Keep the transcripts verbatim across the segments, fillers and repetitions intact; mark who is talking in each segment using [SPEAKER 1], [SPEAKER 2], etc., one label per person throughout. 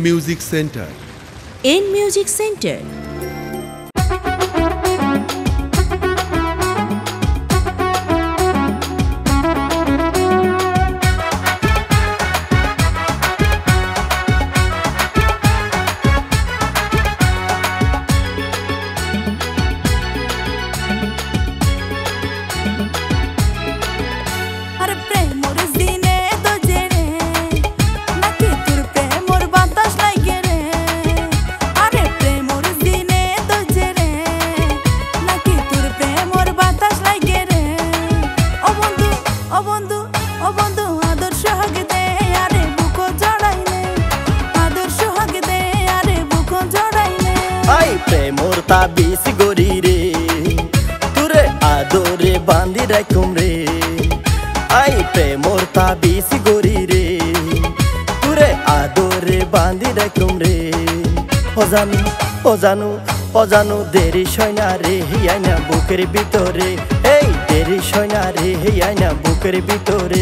[SPEAKER 1] Music centre.
[SPEAKER 2] এন music centre.
[SPEAKER 3] প্রেমর তাবিজ গরি রে তুরে আদরে বাঁধি রাখুম রে। আই প্রেমর তাবিজ গরি রে তুরে আদরে বাঁধি রাখুম রে। অজানু অজানু অজানু দেরি সয়না রে হিয়াইনা বুকের ভিতরে, এই দেরি সয়না রে হিয়াইনা বুকের ভিতরে।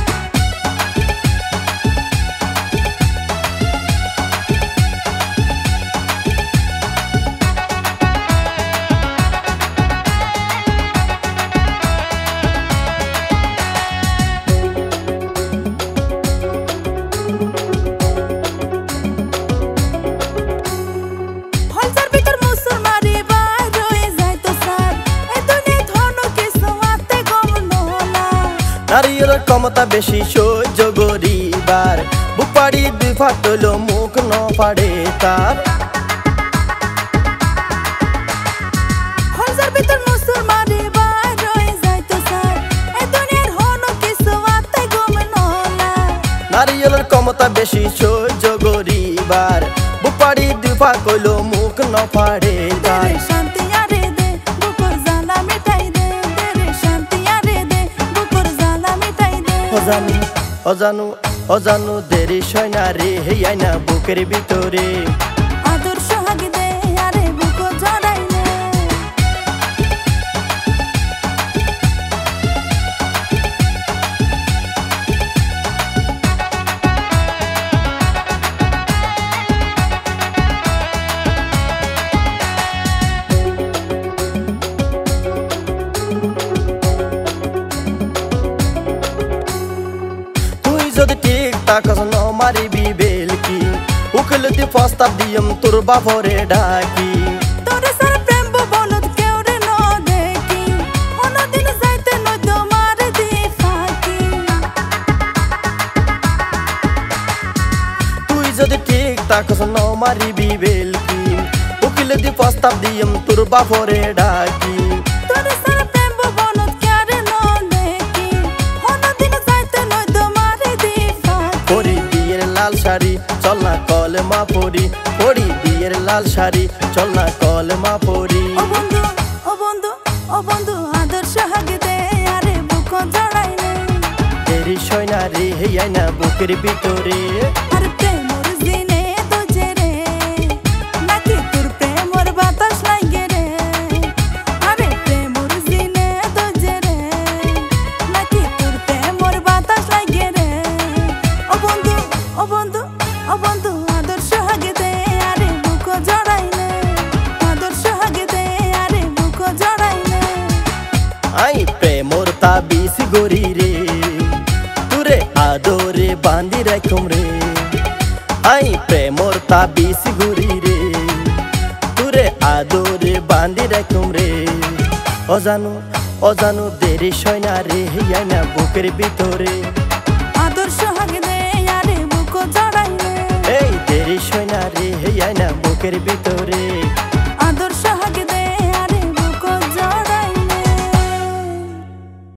[SPEAKER 3] নারীর ক্ষমতা বেশি সহ্য গরিবার, বুক পাড়ি দুই ফাটল মুখ ন পাড়ে তার। নারীর ক্ষমতা বেশি সহ্য গরিবার, বুক পাড়ি দুই ফাটল মুখ ন পাড়ে তার। অজানু অজানু অজানু দেরি সয়না রে হিয়াইনা বুকের ভিতরে।
[SPEAKER 4] আদর্শ হাগি দে আরে বুক জড়াইলে।
[SPEAKER 3] যদি ঠিক তাকস ন মারিবি বেলকি, উকিলতি প্রস্তাব দিয়ম তোর বাপরে ডাকি।
[SPEAKER 4] তোর সার প্রেম বলত কেউ রে ন দেখি, অন্যদিন যাইতে নয় তোমার দি ফাঁকি।
[SPEAKER 3] তুই যদি ঠিক তাকস ন মারিবি বেলকি, উকিলতি প্রস্তাব দিয়ম তোর বাপরে ডাকি।
[SPEAKER 4] তোর সার প্রেম বলত কেউ রে ন দেখি, অন্যদিন যাইতে নয় তোমার দি ফাঁকি।
[SPEAKER 3] পরি বিয়ের লাল শাড়ি চল না কলমা পড়ি, পরি বিয়ের লাল শাড়ি চল না কলমা পড়ি।
[SPEAKER 4] ও বন্ধু ও বন্ধু ও বন্ধু আদর্শ হাগি দে আরে বুক জড়াইলে।
[SPEAKER 3] দেরি সয়না রে হিয়াইনা বুকের ভিতরে।
[SPEAKER 4] আরে প্রেমর জিনে দোজে রে, নাকি তোর প্রেমর বাতাস লাগে রে। আরে প্রেমর জিনে দোজে রে, নাকি তোর প্রেমর বাতাস লাগে রে। ও বন্ধু ও বন্ধু ও বন্ধু আদর্শ হাগি দে আরে বুক জড়াইলে। আদর্শ হাগি দে আরে বুক জড়াইলে।
[SPEAKER 3] আই প্রেমর তাবিজ গরি রে তুরে আদরে বাঁধি রাখুম রে। আই প্রেমর তাবিজ গরি রে তুরে আদরে বাঁধি রাখুম রে। অজানু অজানু দেরি সয়না রে হিয়াইনা বুকের ভিতরে।
[SPEAKER 4] আদর্শ হাগি দে আরে বুক জড়াইলে।
[SPEAKER 3] এই দেরি সয়না রে হিয়াইনা বুকের ভিতরে।